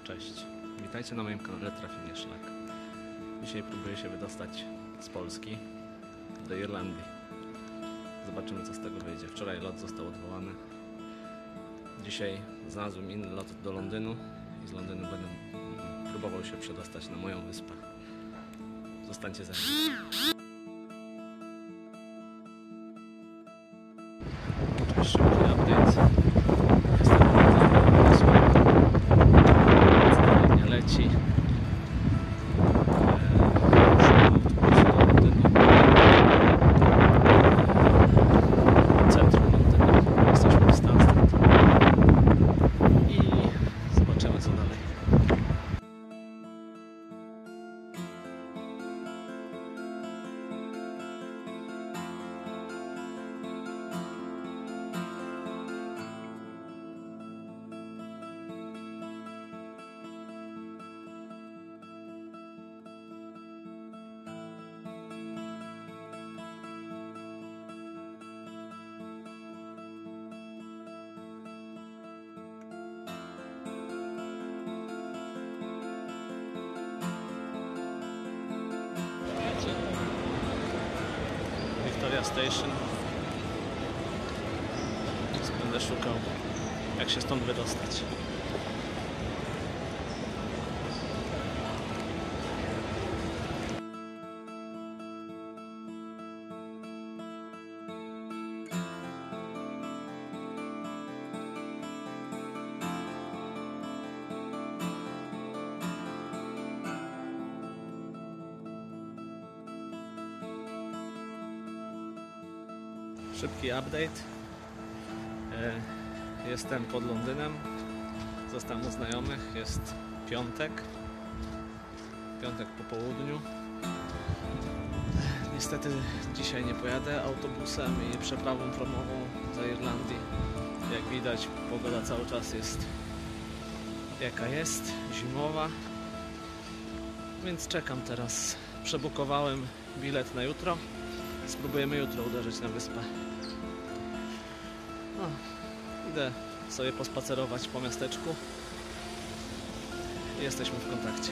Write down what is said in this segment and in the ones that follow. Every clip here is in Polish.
Cześć, witajcie na moim kanale Trafi mnie szlak. Dzisiaj próbuję się wydostać z Polski do Irlandii. Zobaczymy, co z tego wyjdzie. Wczoraj lot został odwołany. Dzisiaj znalazłem inny lot do Londynu i z Londynu będę próbował się przedostać na moją wyspę. Zostańcie ze mną. Cześć, szybki update. Nie leci. Centrum Londynu. Jesteśmy w Stansted. I zobaczymy, co dalej. Victoria Station. Będę szukał, jak się stąd wydostać. Szybki update. Jestem pod Londynem. Zostałem u znajomych. Jest piątek. Piątek po południu. Niestety dzisiaj nie pojadę autobusem i przeprawą promową do Irlandii. Jak widać, pogoda cały czas jest jaka jest, zimowa. Więc czekam teraz. Przebukowałem bilet na jutro. Spróbujemy jutro uderzyć na wyspę. No, idę sobie pospacerować po miasteczku. Jesteśmy w kontakcie.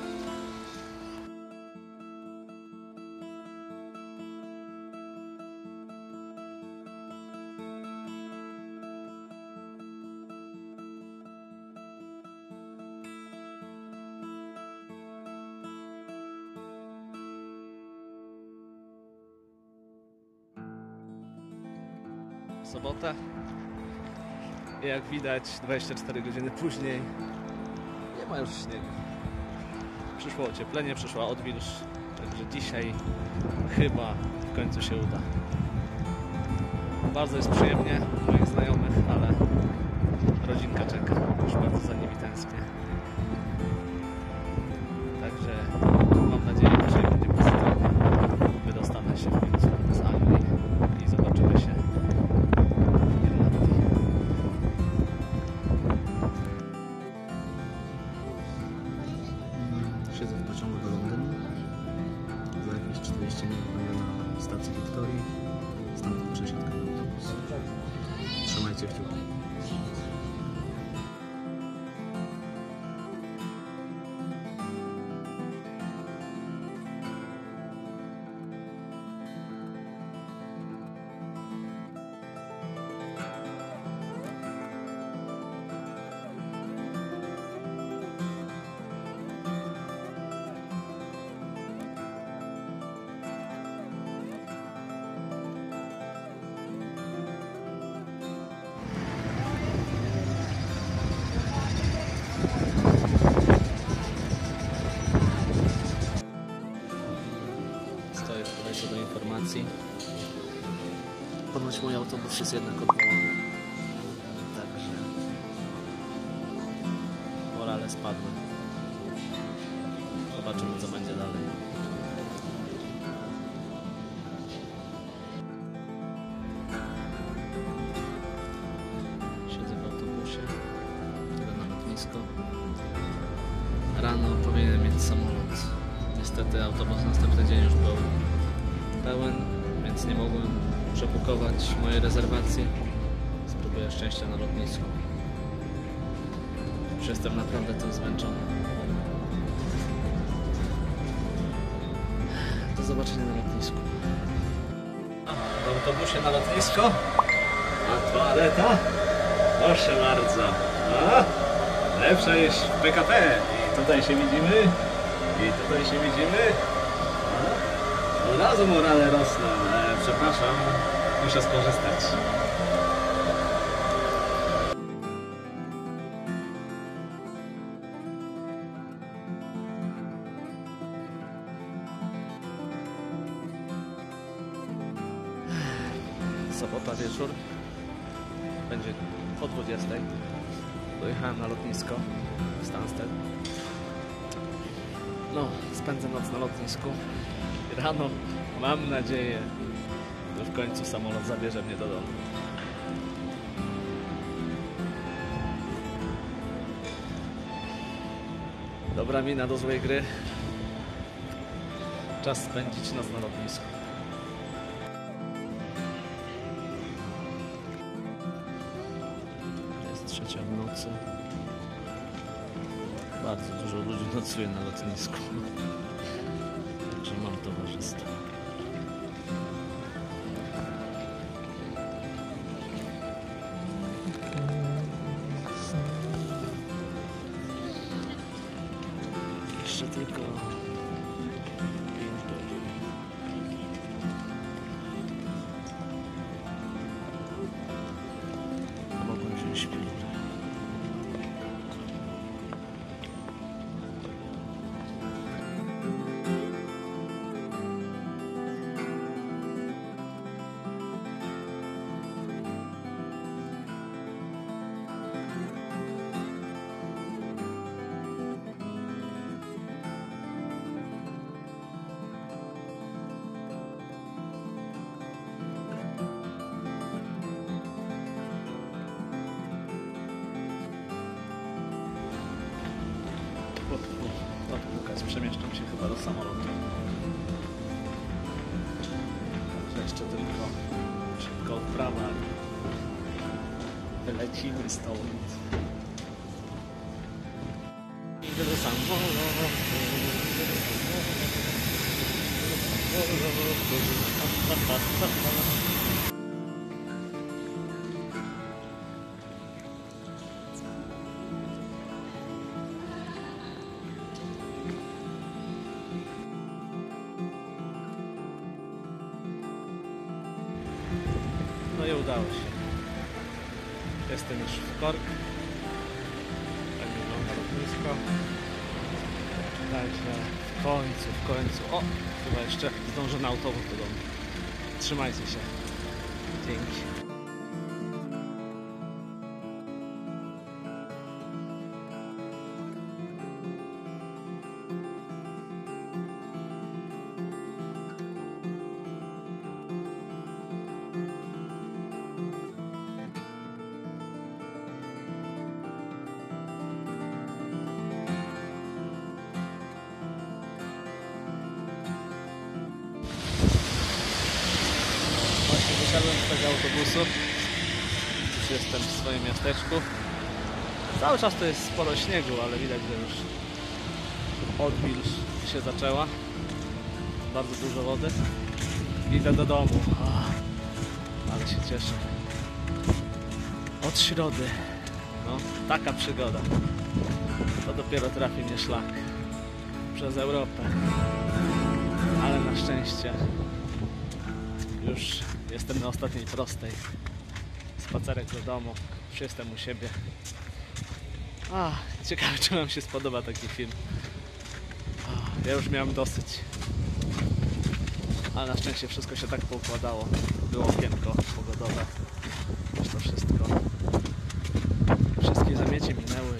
Sobota. I jak widać 24 godziny później nie ma już śniegu. Przyszło ocieplenie, przyszła odwilż. Także dzisiaj chyba w końcu się uda. Bardzo jest przyjemnie u moich znajomych, ale rodzinka czeka. Już bardzo za nimi tęsknię. Także mam nadzieję, że będzie pozytywnie. Wydostanę się w końcu z Anglii i zobaczymy się. Siedzę w pociągu do Londynu. Za jakieś 40 minut będę na stacji Wiktorii. Stamtąd przesiadka na autobus. Trzymajcie kciuki. Co do informacji, ponoć mój autobus jest jednak odwołany, także morale spadły. Zobaczymy, co będzie dalej. Siedzę w autobusie, idę na lotnisko. Rano powinienem mieć samolot. Niestety autobus następny dzień już był pełen, więc nie mogłem przebukować mojej rezerwacji. Spróbuję szczęścia na lotnisku. Już jestem naprawdę tym zmęczony. Do zobaczenia na lotnisku. W autobusie na lotnisko. A toaleta? Proszę bardzo. A? Lepsza niż w PKP. I tutaj się widzimy. I tutaj się widzimy. A? Od razu morale rosną. Przepraszam, muszę skorzystać. Sobota wieczór. Będzie po 20. Dojechałem na lotnisko w Stansted. No, spędzę noc na lotnisku. I rano mam nadzieję, że w końcu samolot zabierze mnie do domu. Dobra mina do złej gry. Czas spędzić noc na lotnisku. Jest 3:00 w nocy. Bardzo dużo ludzi nocuje na lotnisku. Także mam towarzystwo. Jeszcze tylko 5 godzin. Mogłem wziąć śpiwór. Lukas, przemieszczam się chyba do samolotu. Także jeszcze tylko szybko odprawa. Wylecimy stąd. Idę do samolotu. No i udało się. Jestem już w Cork. Tak wygląda lotnisko. Także w końcu. O! Chyba jeszcze zdążę na autobus do domu. Trzymajcie się. Dzięki. Wysiadłem z tego autobusu. Już jestem w swoim miasteczku. Cały czas to jest sporo śniegu, ale widać, że już odwilż się zaczęła. Bardzo dużo wody. Idę do domu. Ale się cieszę. Od środy. No, taka przygoda. To dopiero trafi mnie szlak. Przez Europę. Ale na szczęście już jestem na ostatniej prostej. Spacerek do domu. Już jestem u siebie. Ciekawe, czy wam się spodoba taki film. Ja już miałem dosyć. Ale na szczęście wszystko się tak poukładało. Było okienko pogodowe. Już to wszystko. Wszystkie zamiecie minęły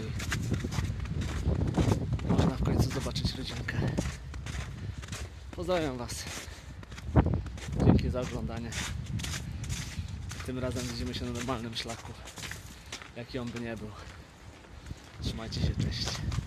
i można w końcu zobaczyć rodzinkę. Pozdrawiam was. Dzięki za oglądanie. Tym razem widzimy się na normalnym szlaku. Jaki on by nie był. Trzymajcie się, cześć.